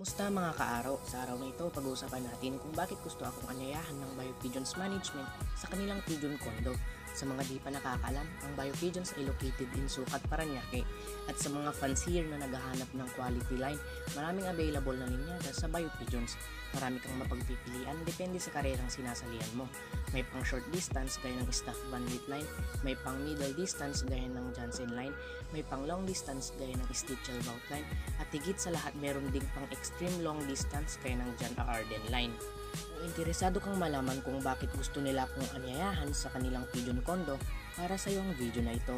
Musta mga kaaraw? Sa araw na ito, pag-uusapan natin kung bakit gusto akong anyayahan ng Biopigeons Management sa kanilang pigeon condo. Sa mga di pa nakakalam, ang Biopigeons ay located in Sucat, Parañaque. At sa mga fancier na naghahanap ng quality line, maraming available na linyada sa Biopigeons. Marami kang mapagpipilian depende sa karerang sinasalihan mo. May pang short distance gaya ng Staff Bandit line, may pang middle distance gaya ng Jansen line, may pang long distance gaya ng Stitchel Bout line, at higit sa lahat meron ding pang extreme long distance gaya ng John Arden line. Kung interesado kang malaman kung bakit gusto nila akong anyayahan sa kanilang pigeon condo, para sa iyo ang video na ito.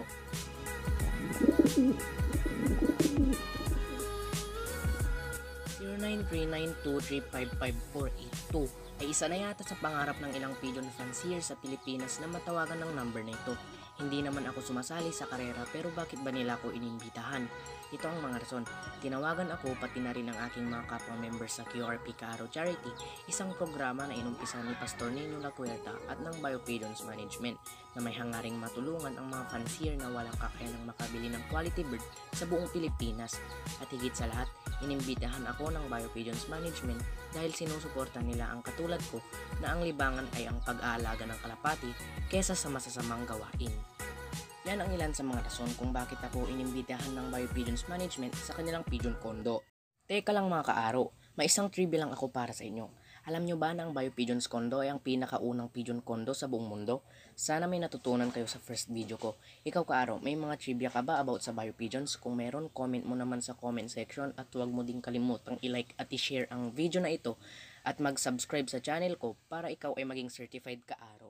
093923554482 ay isa na yata sa pangarap ng ilang pigeon fancier sa Pilipinas na matawagan ng number na ito. Hindi naman ako sumasali sa karera, pero bakit ba nila ako inimbitahan? Ito ang mga rason. Tinawagan ako pati na rin ang aking mga kapwa members sa QRP Kaaro Charity, isang programa na inumpisa ni Pastor Nino Lacuerta at ng Biopigeons Management na may hangaring matulungan ang mga fancier na walang kakayanang makabili ng quality bird sa buong Pilipinas. At higit sa lahat, inimbitahan ako ng Biopigeons Management dahil sinusuporta nila ang katulad ko na ang libangan ay ang pag-aalaga ng kalapati kesa sa masasamang gawain. Yan ang ilan sa mga rason kung bakit ako inimbitahan ng Biopigeons Management sa kanilang pigeon condo. Teka lang mga kaaro, may isang trivia lang ako para sa inyo. Alam nyo ba na ang Biopigeons condo ay ang pinakaunang pigeon condo sa buong mundo? Sana may natutunan kayo sa first video ko. Ikaw kaaro, may mga trivia ka ba about sa Biopigeons? Kung meron, comment mo naman sa comment section at huwag mo ding kalimutang i-like at i-share ang video na ito at mag-subscribe sa channel ko para ikaw ay maging certified kaaro.